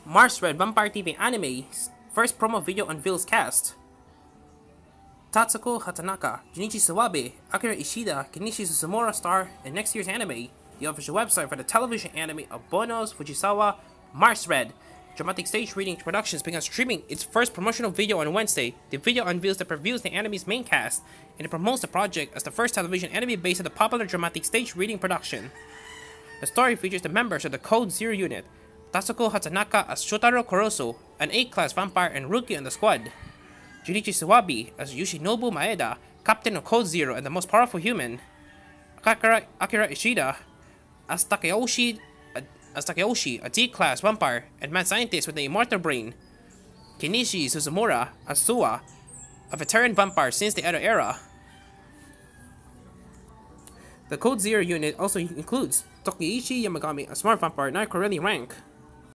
Mars Red Vampire TV Anime's first promo video unveils cast. Tatsuko Hatanaka, Junichi Sawabe, Akira Ishida, Kenichi Suzumura star in next year's anime. The official website for the television anime of Bonos Fujisawa, Mars Red. Dramatic Stage Reading Productions began streaming its first promotional video on Wednesday. The video unveils and previews the anime's main cast, and it promotes the project as the first television anime based on the popular Dramatic Stage Reading production. The story features the members of the Code Zero unit, Tatsuko Hatanaka as Shotaro Korosu, an A-class vampire and rookie on the squad, Junichi Sawabe as Yoshinobu Maeda, captain of Code Zero and the most powerful human, Akira Ishida as Takeyoshi, a D-class vampire and mad scientist with an immortal brain, Kenichi Suzumura as Suwa, a veteran vampire since the Edo era. The Code Zero unit also includes Tokeiichi Yamagami, a smart vampire not currently rank,